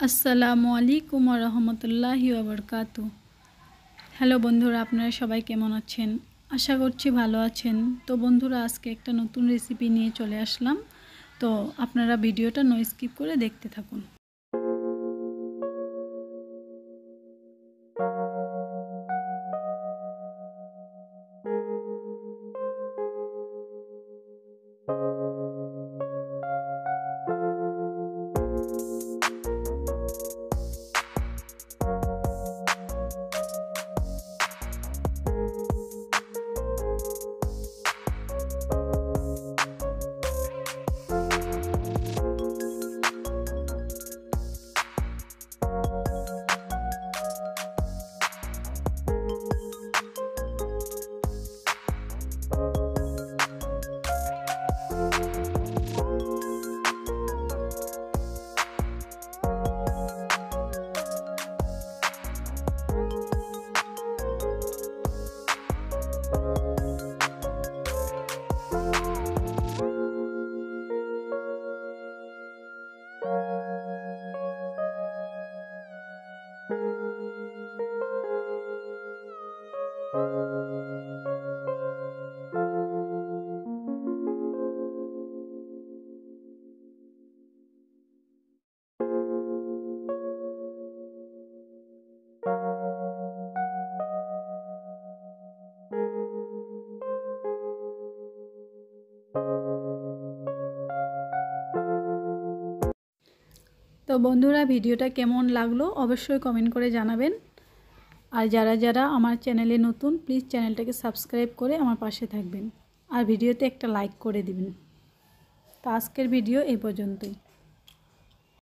আসসালামু আলাইকুম ওয়া রাহমাতুল্লাহি ওয়া বারাকাতু। হ্যালো বন্ধুরা, আপনারা সবাই কেমন আছেন? আশা করছি ভালো আছেন। তো বন্ধুরা, আজকে একটা নতুন রেসিপি নিয়ে চলে আসলাম। তো আপনারা ভিডিওটা নো স্কিপ করে দেখতে থাকুন। তো বন্ধুরা, ভিডিওটা কেমন লাগলো অবশ্যই কমেন্ট করে জানাবেন। আর যারা যারা আমার চ্যানেলে নতুন, প্লিজ চ্যানেলটাকে সাবস্ক্রাইব করে আমার পাশে থাকবেন আর ভিডিওতে একটা লাইক করে দিবেন। তো আজকের ভিডিও এই পর্যন্তই।